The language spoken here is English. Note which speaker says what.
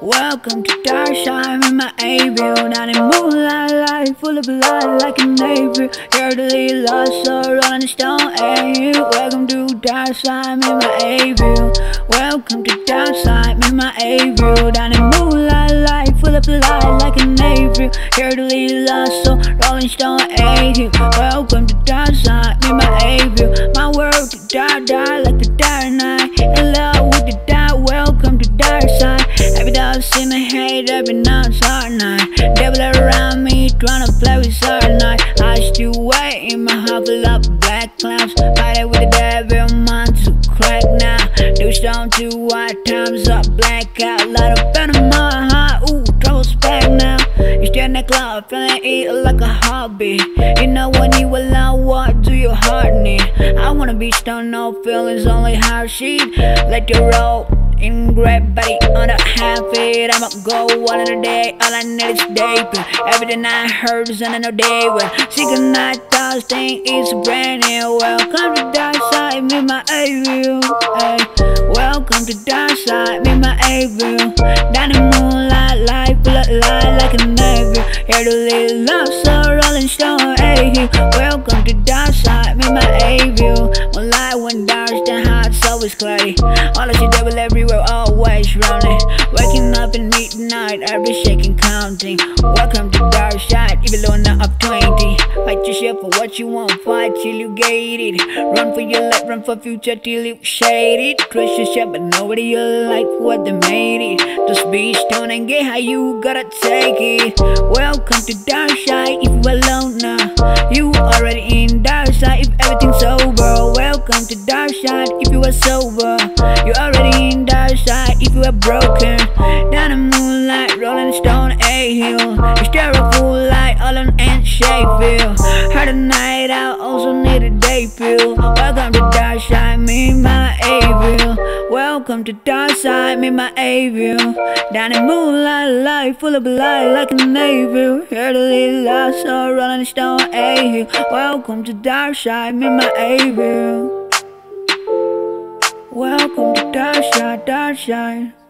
Speaker 1: Welcome to dark side in my A-view. Down in moonlight light, full of light like a navy. Here to lead lost soul on the stone A. Welcome to dark side in my A-view. Welcome to dark side in my A-view. Down in moonlight light, full of light like a navy. Here to lead lost soul, Rolling Stone A. Welcome to dark side in my A-view. My world to dark like the dark night. In love with the dark, welcome to dark side. Every dog see me hate, every night it's hard night. Devil around me, tryna play with hard night. I still wait in my heart full of black clouds. Fighting with the devil, mind to crack now. Do stone to white, times up, blackout. Light up in my heart, ooh, trouble's back now. You stare in the cloud, feeling it like a hobby. You know when you alone, what do your heart need? I wanna be stoned, no feelings, only hard sheet. Let you roll in great body on the half it. I'ma go one in a day, all I need is day. Everything I heard is on a day. Secret night thoughts, thing is brand new. Welcome to dark side, me my A-view. Welcome to dark side, me my A-view. Down the moonlight, light, full of light like a navy. Here to live love, so Rolling Stone A. Welcome to dark side, me my A-view. When light went dark, the heart's always cloudy. All I see devil everywhere, always running. Waking up in midnight, every shaking counting. Welcome to dark side, even though not up 20. Fight yourself for what you want, fight till you get it. Run for your life, run for future till you shade it. Trust yourself, but nobody you like what they made it. Just be stoned and get how you gotta take it. Welcome to dark side, if you alone now. You already in dark side, if everything's over. Welcome to dark side, if you are sober. You already in dark side, if you are broken. Down the moonlight, Rolling Stone A-hill. You stare a full light, all on and Shakespeare. Heard a night out, also need a day feel. Welcome to dark side, me my A-view. Welcome to dark side, me my A-view. Down in moonlight light, full of light like a navy. Here to lead lost soul, Rolling Stone A-hill. Welcome to dark side, me my A-view. Welcome to dark side, dark side.